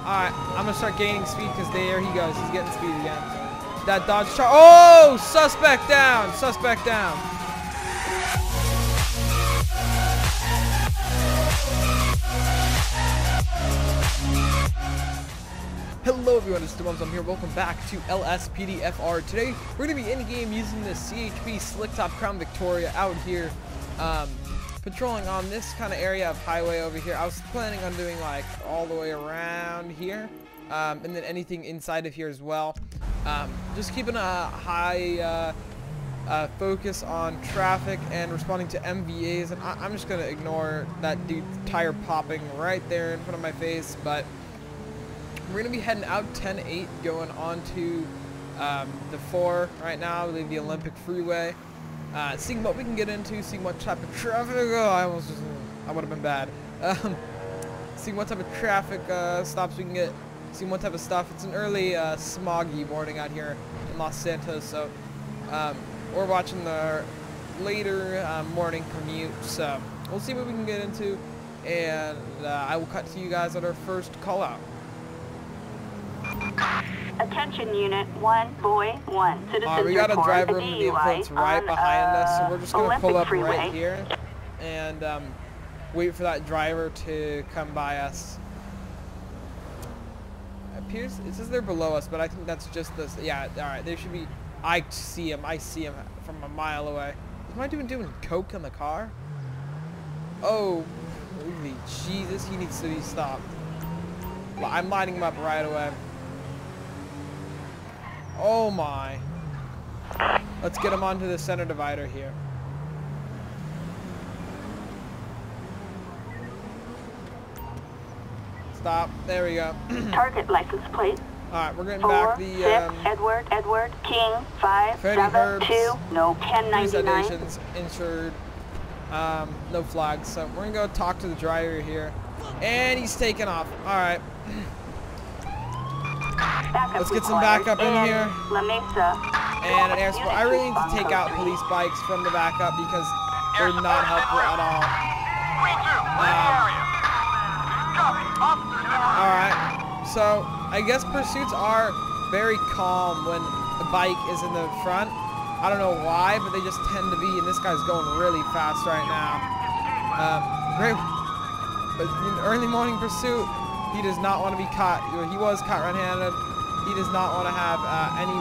Alright, I'm gonna start gaining speed because there he goes. He's getting speed again. That Dodge Charger. Oh! Suspect down! Suspect down. Hello everyone, it's Demons. I'm here. Welcome back to LSPDFR. Today, we're going to be in-game using the CHP Slick Top Crown Victoria out here. Patrolling on this kind of area of highway over here. I was planning on doing like all the way around here, and then anything inside of here as well. Just keeping a high focus on traffic and responding to MVAs, and I'm just gonna ignore that dude tire popping right there in front of my face. But we're gonna be heading out 10-8, going on to the 4 right now, the Olympic Freeway. Seeing what we can get into, seeing what type of traffic. Oh, I would have been bad. Seeing what type of traffic stops we can get, seeing what type of stuff. It's an early smoggy morning out here in Los Santos, so we're watching the later morning commute. So we'll see what we can get into, and I will cut to you guys at our first call out. Attention Unit 1, Boy 1. Citizens we got a report driver in the vehicle that's right behind us, so we're just going to pull up right here and wait for that driver to come by us. It says they're below us, but I think that's just this. Yeah, alright, they should be. I see him from a mile away. Am I doing coke in the car? Oh, holy Jesus, he needs to be stopped. I'm lining him up right away. Oh my. Let's get him onto the center divider here. Stop. There we go. Target license plate. Alright, we're getting 4, back the 6, Edward, King, 5, 7, 2, no, 1099. Insured. No flags. So we're gonna go talk to the driver here. And he's taking off. Alright. Let's get some backup in here. La Mesa. And an air support. I really need to take out police bikes from the backup because they're not helpful at all. Alright. So, I guess pursuits are very calm when the bike is in the front. I don't know why, but they just tend to be. And this guy's going really fast right now. Great. But in early morning pursuit, he does not want to be caught. He was caught red-handed. He does not want to have any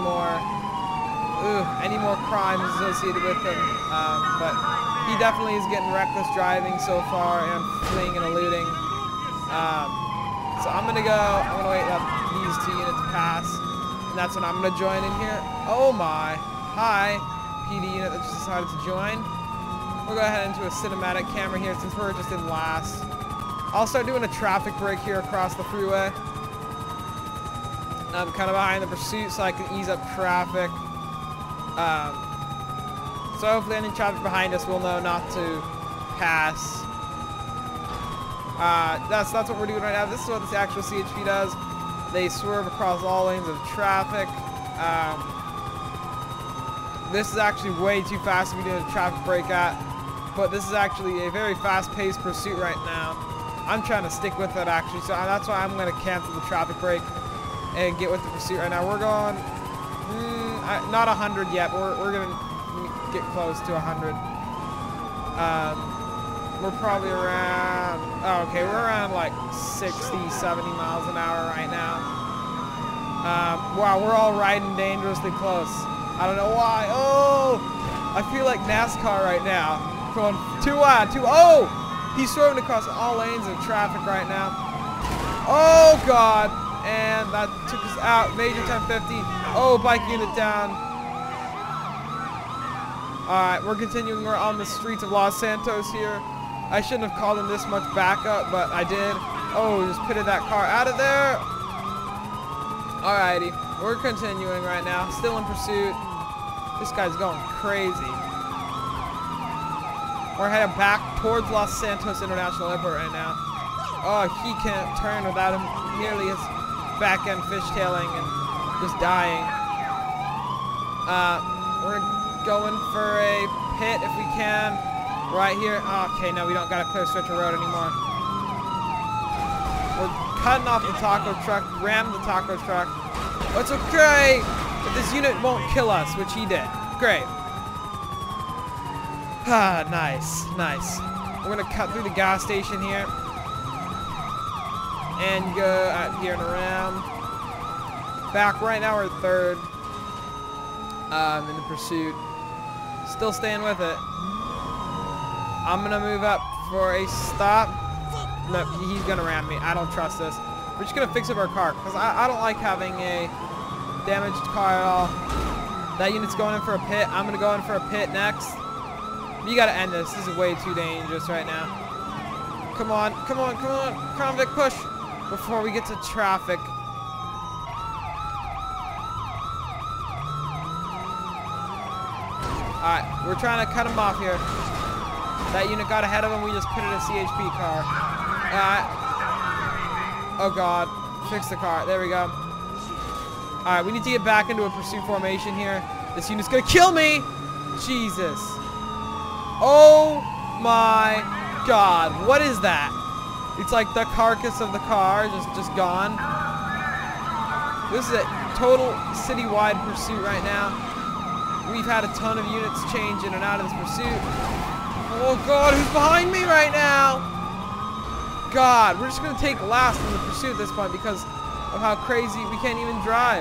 more crimes associated with him. But he definitely is getting reckless driving so far and fleeing and eluding. So I'm gonna wait for these 2 units pass, and that's when I'm gonna join in here. Oh my! Hi, PD unit that just decided to join. We'll go ahead into a cinematic camera here since we're just in last. I'll start doing a traffic break here across the freeway. I'm kind of behind the pursuit so I can ease up traffic. So hopefully any traffic behind us will know not to pass. That's what we're doing right now. This is what this actual CHP does. They swerve across all lanes of traffic. This is actually way too fast to be doing a traffic break at. But this is actually a very fast-paced pursuit right now. I'm trying to stick with it actually, so that's why I'm going to cancel the traffic break and get with the pursuit right now. We're going, not 100 yet, but we're going to get close to 100. We're probably around, okay, we're around like 60, 70 miles an hour right now. Wow, we're all riding dangerously close. I don't know why. Oh, I feel like NASCAR right now. Going 2 wide, 2, oh! He's swerving across all lanes of traffic right now. Oh, God. And that took us out. Major 1050. Oh, bike unit down. Alright, we're continuing. We're on the streets of Los Santos here. I shouldn't have called in this much backup, but I did. Oh, just pitted that car out of there. Alrighty. We're continuing right now. Still in pursuit. This guy's going crazy. We're heading back towards Los Santos International Airport right now. Oh, he can't turn without him nearly his back end fishtailing and just dying. We're going for a pit if we can. Right here. Oh, okay, no, we don't got a clear stretch of road anymore. We're cutting off the taco truck, rammed the taco truck. It's okay if this unit won't kill us, which he did. Great. Ah, nice, nice. We're gonna cut through the gas station here. And go out here and around. Back right now, we're third. In the pursuit. Still staying with it. I'm gonna move up for a stop. No, he's gonna ram me. I don't trust this. We're just gonna fix up our car, because I don't like having a damaged car at all. That unit's going in for a pit. I'm gonna go in for a pit next. You gotta end this. This is way too dangerous right now. Come on, come on, come on. Crown Vic, push before we get to traffic. Alright, we're trying to cut him off here. That unit got ahead of him. We just pitted a CHP car. Oh god. Fix the car. There we go. Alright, we need to get back into a pursuit formation here. This unit's gonna kill me! Jesus. Oh my god. What is that? It's like the carcass of the car just gone. This is a total citywide pursuit right now. We've had a ton of units change in and out of this pursuit. Oh god, who's behind me right now? God, we're just gonna take last in the pursuit at this point because of how crazy we can't even drive.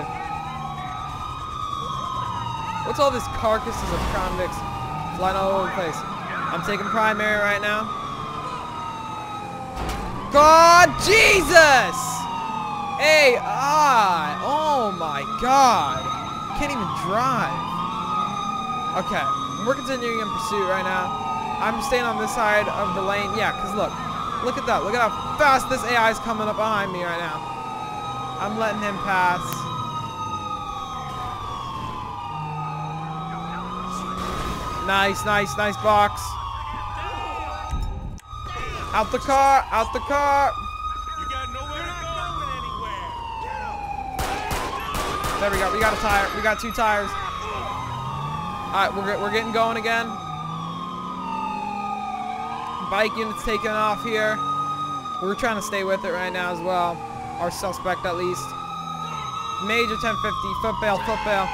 What's all this carcasses of Crown Vics flying all over the place? I'm taking primary right now. God, Jesus! AI! Oh my god. Can't even drive. Okay, we're continuing in pursuit right now. I'm staying on this side of the lane. Yeah, because look at that. Look at how fast this AI is coming up behind me right now. I'm letting him pass. Nice, nice, nice box. Out the car, out the car. You got nowhere to go anywhere. There we go. We got a tire. We got 2 tires. Alright, we're getting going again. Bike unit's taking off here. We're trying to stay with it right now as well. Our suspect at least. Major 1050. Foot bail, foot bail.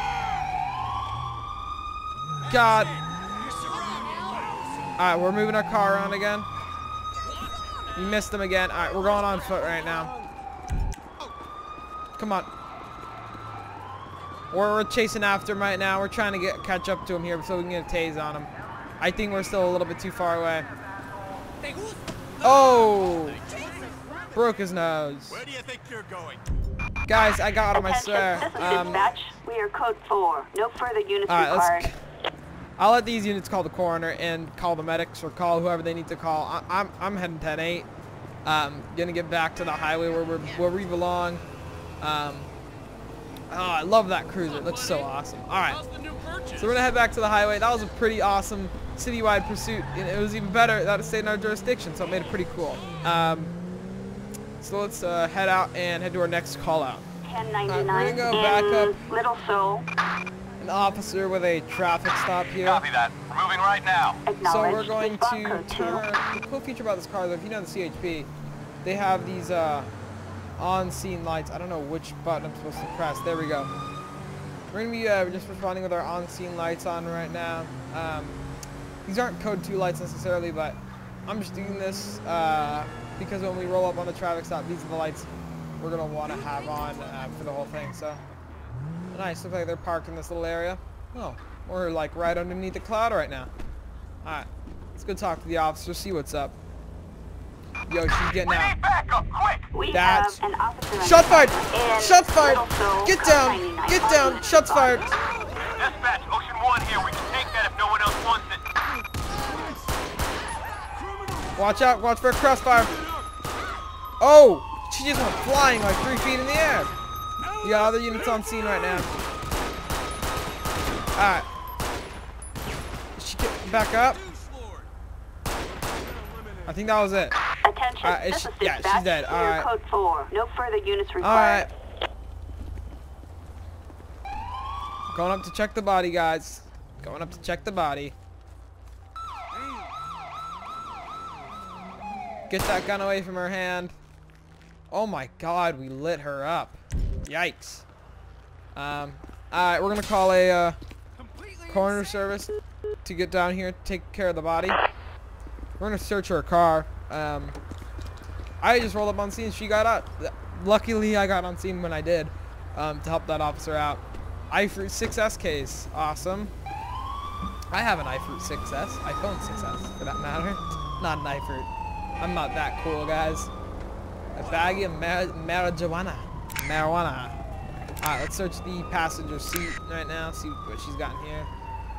God. Alright, we're moving our car around again. We missed him again. Alright, we're going on foot right now. Come on. We're chasing after him right now. We're trying to catch up to him here so we can get a tase on him. I think we're still a little bit too far away. Oh! Broke his nose. Where do you think you're going? Guys, I got him, I swear. This is dispatch. We are code 4. No further units required. I'll let these units call the coroner and call the medics or call whoever they need to call. I'm heading 10-8. Gonna get back to the highway where we belong. Oh, I love that cruiser. It looks so awesome. Alright. So we're going to head back to the highway. That was a pretty awesome citywide pursuit. And it was even better that it stayed in our jurisdiction, so it made it pretty cool. So let's head out and head to our next call out. 1099 we're going to go back up. Little Seoul. An officer with a traffic stop here. Copy that. We're moving right now. So we're Acknowledged. going to Response code 2. turn. The cool feature about this car, though, if you know the CHP, they have these on-scene lights. I don't know which button I'm supposed to press. There we go. We're going to be just responding with our on-scene lights on right now. These aren't code 2 lights necessarily, but I'm just doing this because when we roll up on the traffic stop, these are the lights we're going to want to have on for the whole thing. So nice. Looks like they're parked in this little area. Oh, we're like right underneath the cloud right now. Alright, let's go talk to the officer, see what's up. Yo, she's getting out. Backup, quick! We That's... have an officer. Shots fired! in Shots fired! Little Seoul, Get code down! 99. Get down! Shots fired! Dispatch, Ocean 1 here. We can take that if no one else wants it. Watch out! Watch for a crossfire! Oh! She just went flying like 3 feet in the air! You got other units on scene right now. Alright. She get back up? I think that was it. Attention. This is yeah, dispatch. she's dead. We are Alright. code 4. No further units required. Alright. Going up to check the body, guys. Going up to check the body. Get that gun away from her hand. Oh my God, we lit her up. Yikes. Alright, we're gonna call a coroner service to get down here, take care of the body. We're gonna search her car. I just rolled up on scene. She got out. Luckily, I got on scene when I did to help that officer out. iFruit 6S case. Awesome. I have an iFruit 6S. iPhone 6S, for that matter. Not an iFruit. I'm not that cool, guys. A baggie of marijuana. Alright, let's search the passenger seat right now. See what she's got in here.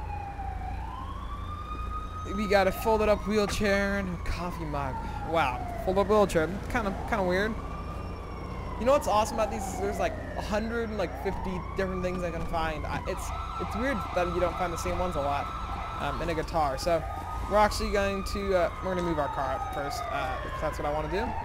We got a folded up wheelchair and a coffee mug. Wow, folded up wheelchair. Kind of weird. You know what's awesome about these is there's like 150 different things I can find. It's weird that you don't find the same ones a lot in a guitar. So we're actually going to we're gonna move our car up first if that's what I want to do.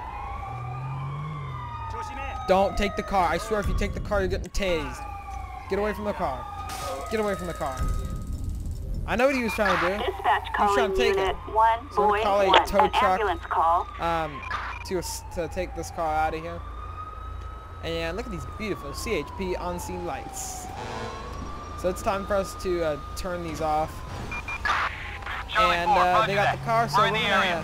Don't take the car. I swear if you take the car, you're getting tased. Get away from the car. Get away from the car. I know what he was trying to do. Dispatch He was trying to take it. So we're gonna call a tow truck call. to take this car out of here. And look at these beautiful CHP on-scene lights. So it's time for us to turn these off. And they got the car, so we're gonna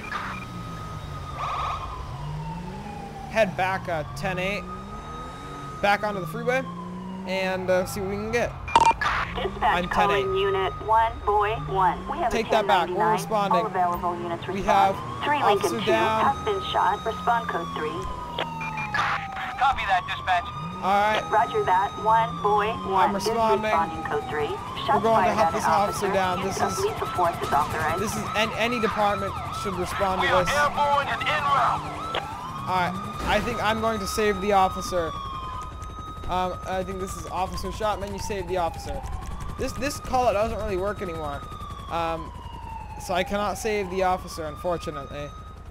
head back 10-8, back onto the freeway, and see what we can get. Dispatch calling unit 1, boy 1. We have Take that back. We're responding. All available units respond. We have 3 Lincoln officer 2 down. has been shot. Respond code 3. Copy that, dispatch. Alright, Roger that. 1, boy 1. I'm responding. Responding code 3. We're going to help this officer down. This is lethal force is authorized. this is any department should respond We to are this. airborne and en route. Alright, I think I'm going to save the officer. I think this is Officer Shotman. You saved the officer. This call doesn't really work anymore. So I cannot save the officer, unfortunately.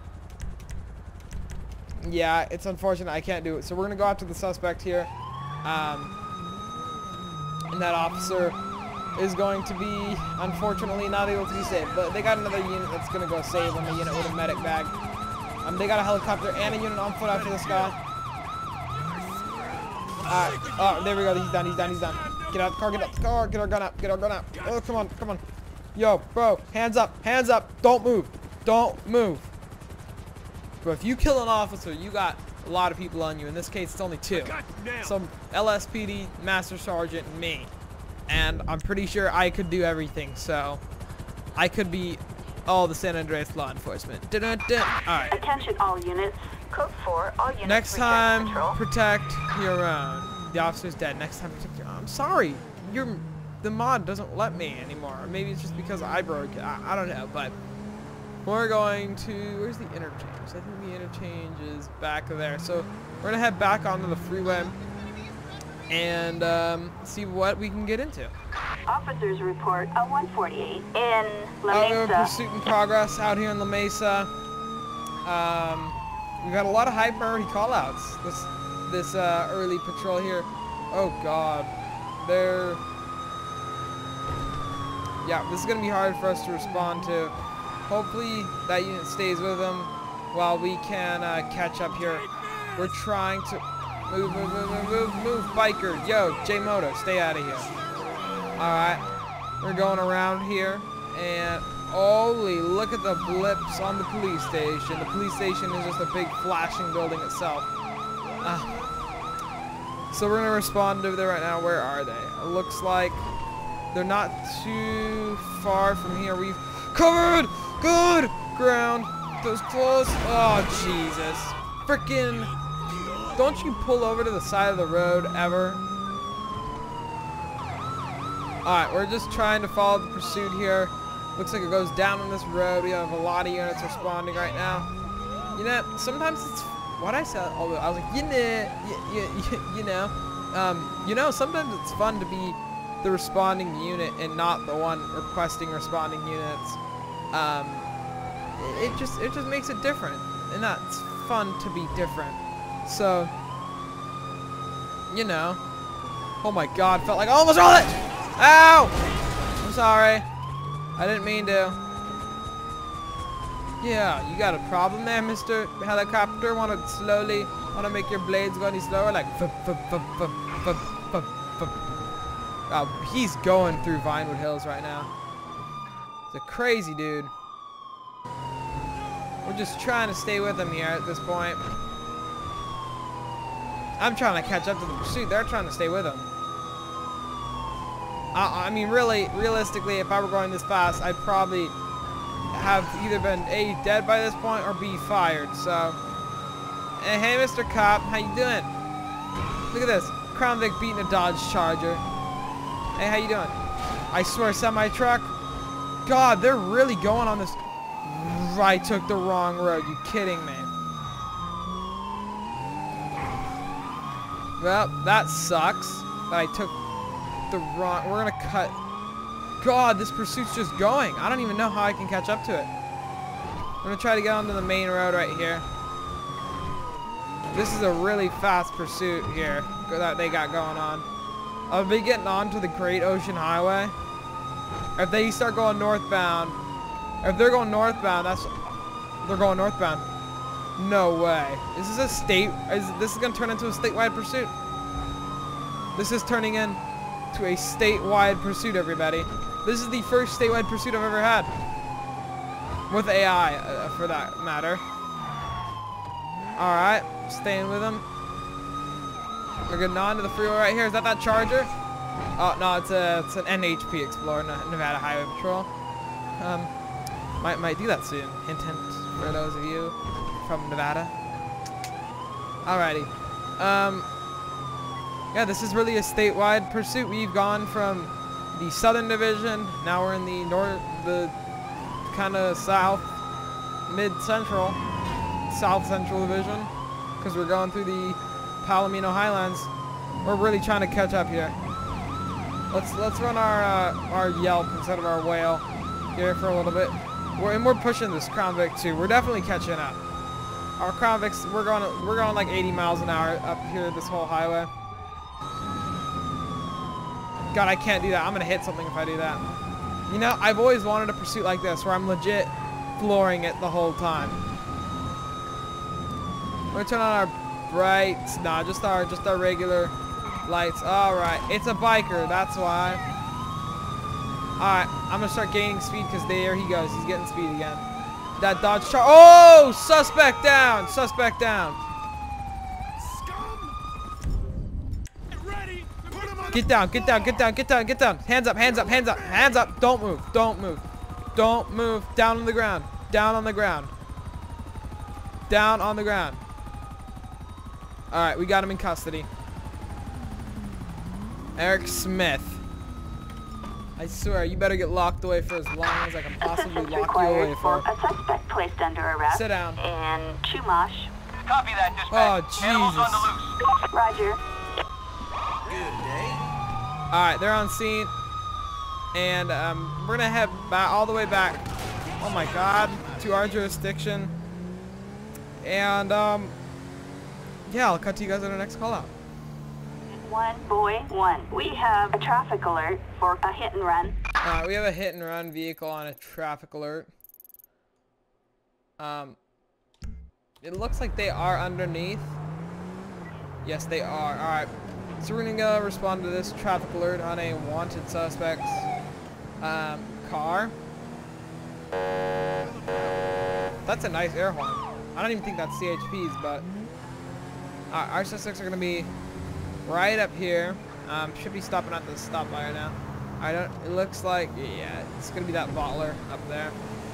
Yeah, it's unfortunate I can't do it. So we're gonna go after the suspect here. And that officer is going to be, unfortunately, not able to be saved. But they got another unit that's gonna go save them, a unit with a medic bag. They got a helicopter and a unit on foot after this guy. Alright, oh, there we go. He's done. Get out the car, get out the car, get our gun out, Oh, come on. Yo, bro, hands up, don't move. But if you kill an officer, you got a lot of people on you. In this case, it's only 2. Some LSPD, Master Sergeant, and me. And I'm pretty sure I could do everything, so I could be all the San Andreas law enforcement. Alright. Attention all units. Code 4, all units. Next time, patrol. protect your own. The officer's dead. Next time, protect your own. I'm sorry. The mod doesn't let me anymore. Maybe it's just because I broke it. I don't know, but we're going to... Where's the interchange? I think the interchange is back there. So we're going to head back onto the freeway and see what we can get into. Officers report a 148 in La We have a Mesa. pursuit in progress out here in La Mesa. We've got a lot of high priority callouts this early patrol here. Oh God, yeah, this is gonna be hard for us to respond to. Hopefully that unit stays with them while we can catch up here. We're trying to move, biker. Yo, J-Moto, stay out of here. All right, we're going around here, and holy, look at the blips on the police station. The police station is just a big flashing building itself. So we're gonna respond to there right now. Where are they? It looks like they're not too far from here. We've covered good ground. Those close. Oh Jesus! Frickin'! Don't you pull over to the side of the road ever? All right, we're just trying to follow the pursuit here. Looks like it goes down on this road. We have a lot of units responding right now. You know, sometimes it's what I said. I was like, sometimes it's fun to be the responding unit and not the one requesting responding units. It just makes it different, and that's fun to be different. So, oh my God, felt like I almost rolled it. Ow! I'm sorry. I didn't mean to. Yeah, you got a problem there, Mr. Helicopter? Want to slowly Wanna make your blades go any slower? Like, oh, he's going through Vinewood Hills right now. He's a crazy dude. We're just trying to stay with him here at this point. I'm trying to catch up to the pursuit. They're trying to stay with him. I mean, realistically, if I were going this fast, I'd probably have either been A, dead by this point, or B, fired. So, hey, Mr. Cop, how you doing? Look at this. Crown Vic beating a Dodge Charger. Hey, how you doing? I swear, semi-truck. God, they're really going on this. I took the wrong road. You kidding me? Well, that sucks. That I took the wrong. We're gonna cut. God, this pursuit's just going. I don't even know how I can catch up to it. I'm gonna try to get onto the main road right here. This is a really fast pursuit here that they got going on. I'll be getting onto the Great Ocean Highway. If they start going northbound, if they're going northbound, they're going northbound. No way. Is this a state? This is gonna turn into a statewide pursuit? This is turning into a statewide pursuit, everybody. This is the first statewide pursuit I've ever had. With AI, for that matter. Alright, staying with them. We're getting on to the freeway right here. Is that Charger? Oh, no, it's an NHP Explorer, Nevada Highway Patrol. Might do that soon. Hint, hint, for those of you from Nevada. Alrighty. Yeah, this is really a statewide pursuit. We've gone from the Southern Division. Now we're in the kind of South Central Division, because we're going through the Palomino Highlands. We're really trying to catch up here. Let's run our Yelp instead of our whale here for a little bit. We're pushing this Crown Vic too. We're definitely catching up. Our Crown Vics, we're going like 80 miles an hour up here this whole highway. God, I can't do that. I'm gonna hit something if I do that. You know, I've always wanted a pursuit like this where I'm legit flooring it the whole time. We're gonna turn on our brights. Nah, just our regular lights. Alright, it's a biker, that's why. Alright, I'm gonna start gaining speed because there he goes. He's getting speed again. That Dodge Charger. Oh! Suspect down! Suspect down. Get down, get down, get down, get down, get down. Hands up, hands up, hands up, hands up. Don't move, don't move. Don't move. Down on the ground. Down on the ground. Down on the ground. Alright, we got him in custody. Eric Smith. I swear, you better get locked away for as long as I can possibly lock you away for. A suspect placed under arrest. Sit down. In Chumash. Copy that, dispatch. Oh, Animals on the loose. Roger. Good day. Alright, they're on scene. And we're gonna head back all the way back. Oh my god. To our jurisdiction. And yeah, I'll cut to you guys on our next call out. 1 boy 1. We have a traffic alert for a hit and run. We have a hit and run vehicle on a traffic alert. It looks like they are underneath. Yes, they are. Alright. So we're gonna respond to this traffic alert on a wanted suspect's car. That's a nice air horn. I don't even think that's CHP's, but our suspects are gonna be right up here. Should be stopping at the stop by now. It looks like, yeah, it's gonna be that bottler up there.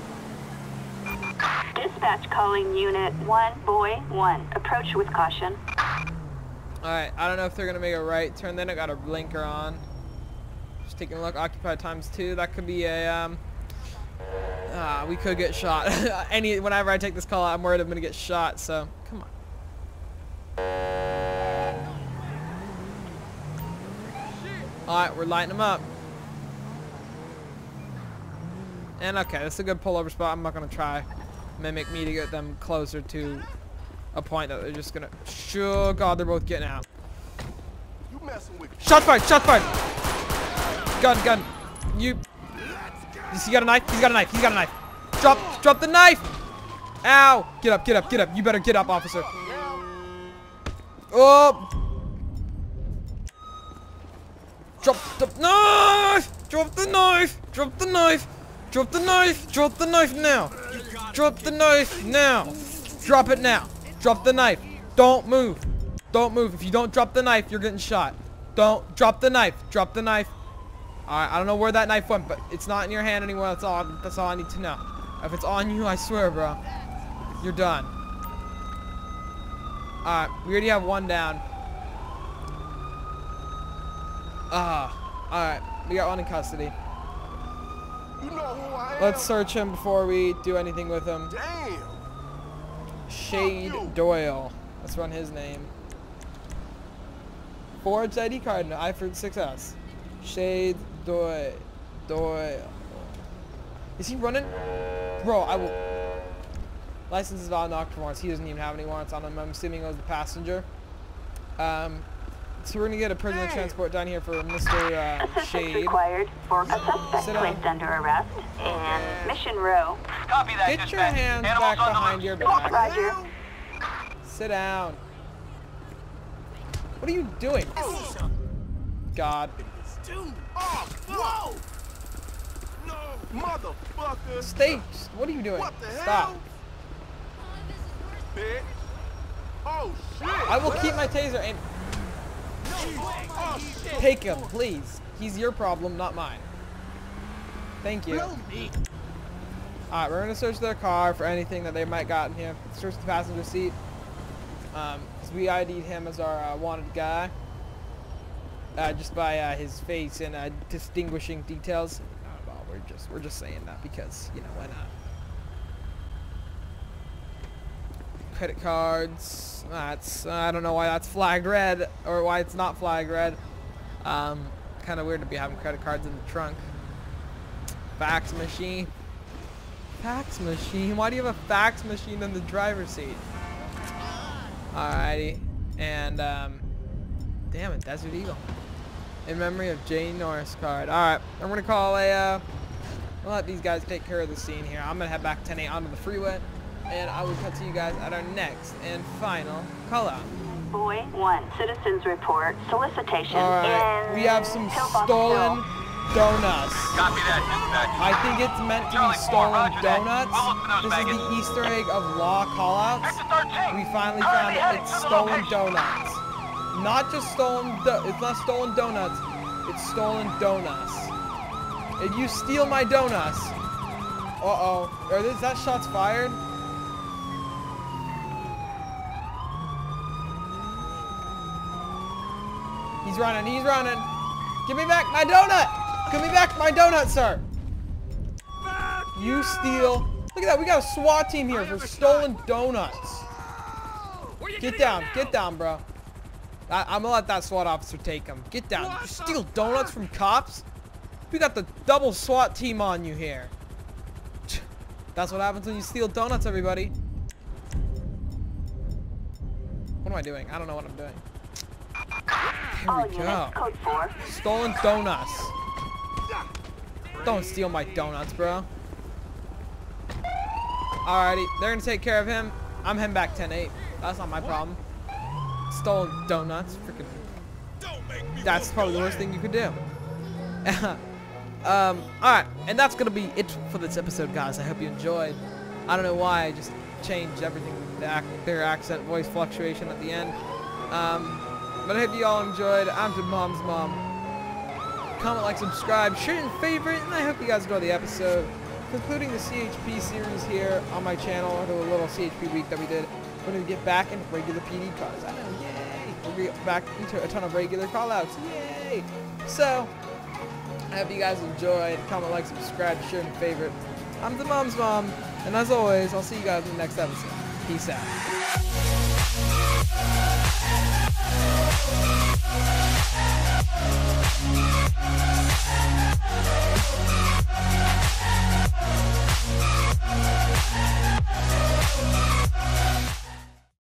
Dispatch calling unit 1 boy 1. Approach with caution. Alright, I don't know if they're gonna make a right turn. Then I got a blinker on. Just taking a look. Occupied ×2. That could be a we could get shot. Whenever I take this call out, I'm worried I'm gonna get shot. So come on. Alright, we're lighting them up. And okay, this is a good pullover spot. I'm not gonna try mimic me to get them closer to a point that they're just gonna. Sure, God, they're both getting out. You messing with Shots fired! Shots fired! Gun! You got a knife? He's got a knife. He's got a knife. Drop the knife! Ow! Get up! You better get up, officer. Oh! Drop the knife! Drop the knife! Drop the knife! Drop the knife! Drop the knife now! Drop the knife now! Drop it now! Drop the knife! Don't move! Don't move! If you don't drop the knife, you're getting shot. Don't drop the knife! Drop the knife! Alright, I don't know where that knife went, but it's not in your hand anymore. That's all I need to know. If it's on you, I swear, bro, you're done. Alright, we already have one down. Alright, we got one in custody. You know who I am. Let's search him before we do anything with him. Damn. Shade Doyle. Let's run his name. Forge ID card, I for 6S. Shade Doyle. Is he running? Bro, I will. License is valid, knocked for warrants. He doesn't even have any warrants on him. I'm assuming it was the passenger. So we're gonna get a prisoner transport down here for Mr. Assistance Shade. required for a suspect Sit down. placed under arrest in Mission Row. Copy that, Get your dispatch. hands Animals back on the behind loose. your back. Roger. Sit down. What are you doing? God. Oh, whoa. No, motherfucker. Stay. What are you doing? What the Stop. hell? Bitch. Oh, shit. I will keep my taser and Oh, shit. take him, please. He's your problem, not mine. Thank you. Alright, we're gonna search their car for anything that they might got in here. Search the passenger seat. Because we ID'd him as our wanted guy. Just by his face and distinguishing details. Well, we're just saying that because, you know, why not? Credit cards. That's I don't know why that's flagged red or why it's not flagged red. Kind of weird to be having credit cards in the trunk. Fax machine. Fax machine. Why do you have a fax machine in the driver's seat? Alrighty, and damn it, Desert Eagle. In memory of Jane Norris card. Alright, I'm gonna call a we'll let these guys take care of the scene here. I'm gonna head back 10-8 onto the freeway, and I will cut to you guys at our next and final call out. Boy 1, citizens report solicitation Alright, in we have some Pillbox stolen Hill. donuts. Copy that, dispatch. I think it's meant to be Charlie 4, stolen roger that. donuts. We'll look for those This is baggage. the Easter egg of law callouts. Sector 13. We finally Currently found it. heading It's to the stolen location. donuts. Not just stolen. It's not stolen donuts. It's stolen donuts. If you steal my donuts, is that shots fired? He's running. He's running. Give me back my donut. Give me back my donut, sir. You steal. Look at that. We got a SWAT team here for stolen donuts. Get down, bro. I'm gonna let that SWAT officer take him. Get down. You steal donuts from cops? We got the double SWAT team on you here. That's what happens when you steal donuts, everybody. What am I doing? I don't know what I'm doing. All Here we go. units, code 4. Stolen donuts. Don't steal my donuts, bro. Alrighty, they're gonna take care of him. I'm heading back 10-8. That's not my problem. Stolen donuts, freaking. That's probably the worst thing you could do. Alright, and that's gonna be it for this episode, guys. I hope you enjoyed. I don't know why I just changed everything, their accent, voice fluctuation at the end. But I hope you all enjoyed. I'm Jim Mom's mom. Comment, like, subscribe, share, and favorite. And I hope you guys enjoyed the episode. Concluding the CHP series here on my channel, or the little CHP week that we did. We're going to get back into regular PD cars. I know, yay! We're going to get back into a ton of regular callouts. Yay! So, I hope you guys enjoyed. Comment, like, subscribe, share, and favorite. I'm the Mom's mom. And as always, I'll see you guys in the next episode. Peace out.